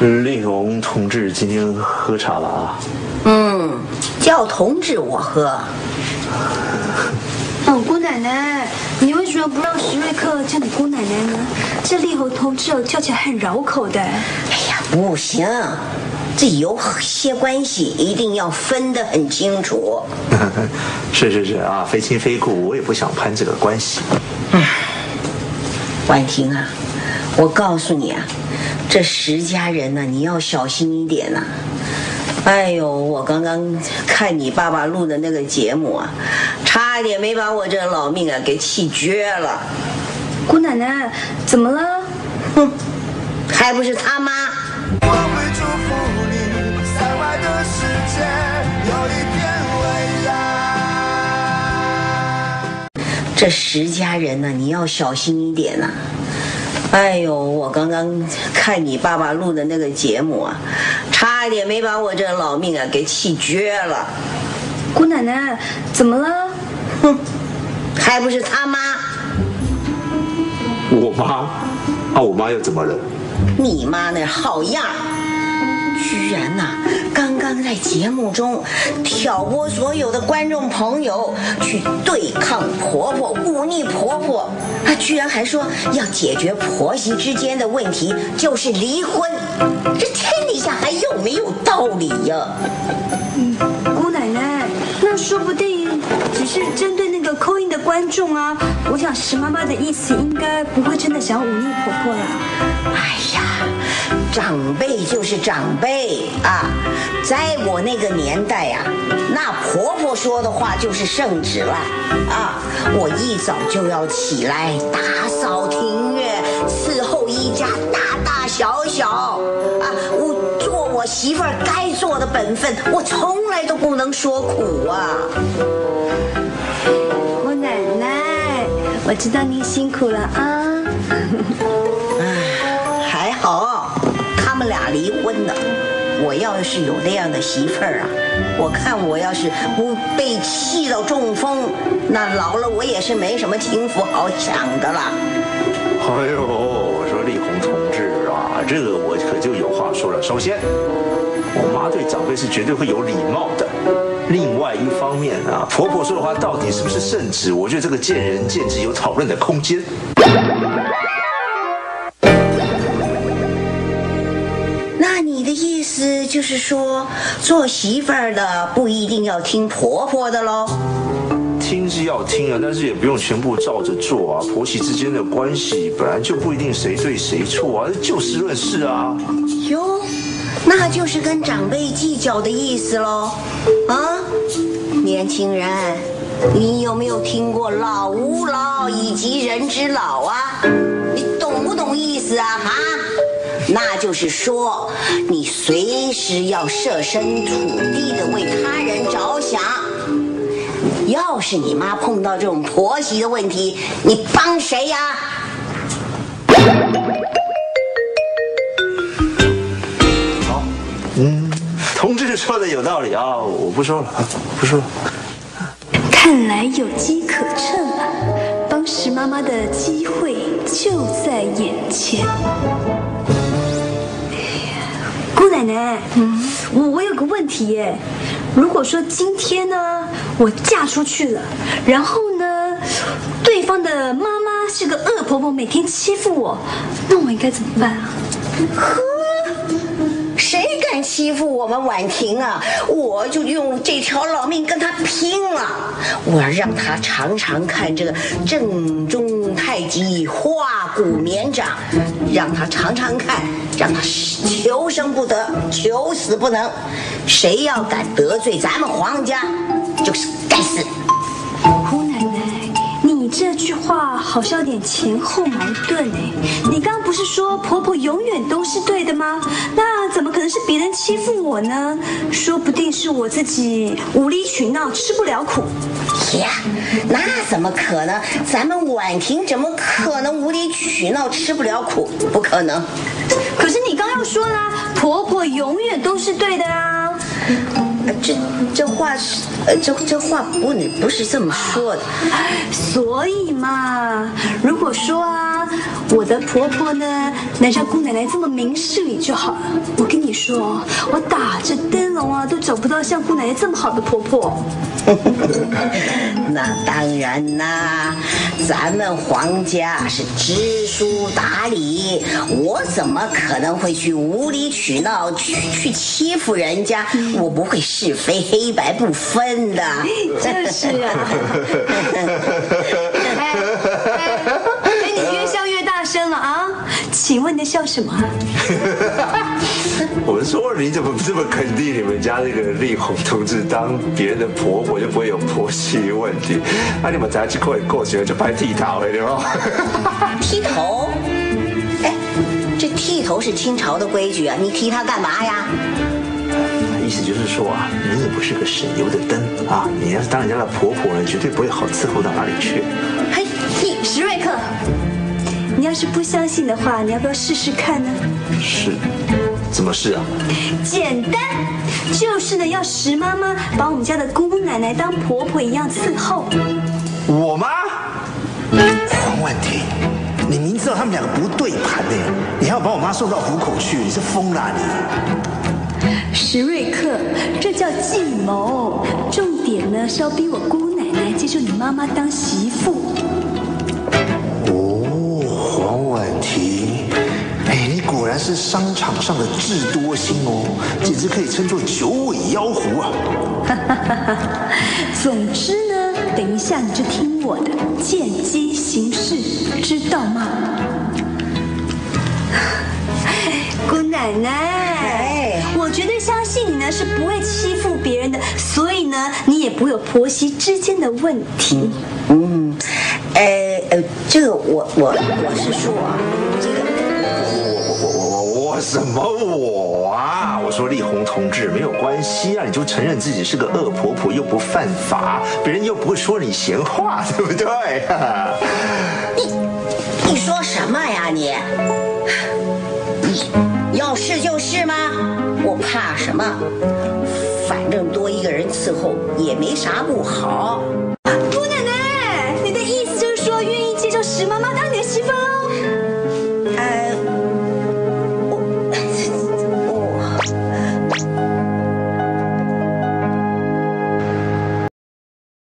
丽红同志今天喝茶了啊？ 叫同志我喝。 姑奶奶，你为什么不让史瑞克叫你姑奶奶呢？这丽红同志叫起来很绕口的。 哎呀，不行，这有些关系一定要分得很清楚。 是啊，非亲非故，我也不想攀这个关系。 婉婷啊，我告诉你啊，这石家人呢，你要小心一点啊。哎呦，我刚刚看你爸爸录的那个节目啊，差点没把我这老命啊给气绝了。 姑奶奶，怎么了？ 还不是他妈。 我会祝福你，在外的世界有一片蔚蓝。 这石家人呢，你要小心一点啊。哎呦，我刚刚看你爸爸录的那个节目啊，差点没把我这老命啊给气绝了。 姑奶奶，怎么了？ 还不是他妈。 我妈？我妈又怎么了？ 你妈那好样，居然呐，刚刚在节目中挑拨所有的观众朋友去对抗婆婆、忤逆婆婆，她居然还说要解决婆媳之间的问题就是离婚，这天底下还有没有道理呀？ 姑奶奶，那说不定只是针对那个扣音的观众啊。我想石妈妈的意思应该不会真的想忤逆婆婆啦。 哎呀，长辈就是长辈啊，在我那个年代啊，那婆婆说的话就是圣旨了啊！我一早就要起来打扫庭院，伺候一家大大小小啊，我做我媳妇儿该做的本分，我从来都不能说苦啊！ 姑奶奶，我知道你辛苦了啊。 还好，他们俩离婚了。我要是有那样的媳妇儿啊，我看我要是不被气到中风，那老了我也是没什么情妇好享的了。 哎呦，我说丽红同志啊，这个我可就有话说了。首先，我妈对长辈是绝对会有礼貌的。另外一方面啊，婆婆说的话到底是不是圣旨，我觉得这个见仁见智，有讨论的空间。 那你的意思就是说，做媳妇儿的不一定要听婆婆的喽？ 听是要听啊，但是也不用全部照着做啊。婆媳之间的关系本来就不一定谁对谁错啊，就事论事啊。 哟，那就是跟长辈计较的意思喽。啊，年轻人，你有没有听过老吾老以及人之老啊？你懂不懂意思啊？那就是说，你随时要设身处地的为他人着想。要是你妈碰到这种婆媳的问题，你帮谁呀？ 好，同志说的有道理啊，我不说了，不说了。 看来有机可乘啊，帮石妈妈的机会就在眼前。姑奶奶，我有个问题耶。如果说今天呢，我嫁出去了，然后呢，对方的妈妈是个恶婆婆，每天欺负我，那我应该怎么办啊？ 谁敢欺负我们婉婷啊？我就用这条老命跟他拼了！我要让他常常看这个正中太极，化骨绵掌，让他常常看，让他求生不得，求死不能。谁要敢得罪咱们皇家，就是该死。 姑奶奶，你这句话好像有点前后矛盾哎。你刚刚不是说婆婆永远都是对的吗？那怎么可能是别人欺负我呢？说不定是我自己无理取闹，吃不了苦。 呀，那怎么可能？咱们婉婷怎么可能无理取闹吃不了苦？不可能。 可是你刚刚又说啦，婆婆永远都是对的啊。 这话是这话不是这么说的。 所以嘛，如果说啊，我的婆婆呢能像姑奶奶这么明事理就好了。我跟你说，我打着灯笼啊，都找不到像姑奶奶这么好的婆婆。 那当然啦，咱们皇家是知书达理，我怎么可能会去无理取闹，去欺负人家？我不会是非黑白不分的。 就是啊。你越笑越大声了啊！请问你在笑什么？ 我说你怎么这么肯定你们家那个丽红同志当别人的婆婆就不会有婆媳问题？那你们才去过去就拍剃头了，对吧？ 剃头？哎，这剃头是清朝的规矩啊，你剃它干嘛呀？ 意思就是说啊，你也不是个省油的灯啊！你要是当人家的婆婆呢，绝对不会好伺候到哪里去。 嘿，史瑞克，你要是不相信的话，你要不要试试看呢？ 是，怎么试啊？ 简单，就是呢，要石妈妈把我们家的姑奶奶当婆婆一样伺候。 我吗？ 黄婉婷，你明知道他们两个不对盘呢，你还要把我妈送到虎口去，你是疯了你！ 史瑞克，这叫计谋，重点呢是要逼我姑奶奶接受你妈妈当媳妇。 哦，黄婉婷，哎，你果然是商场上的智多星哦，简直可以称作九尾妖狐啊！ 总之呢，等一下你就听我的，见机行事，知道吗？姑奶奶，我绝对相信你呢是不会欺负别人的，所以呢，你也不会有婆媳之间的问题。 这个我是说啊，这个我什么我啊？我说丽红同志没有关系啊，你就承认自己是个恶婆婆，又不犯法，别人又不会说你闲话，对不对？ 你说什么呀你？要是就是吗？我怕什么？反正多一个人伺候也没啥不好。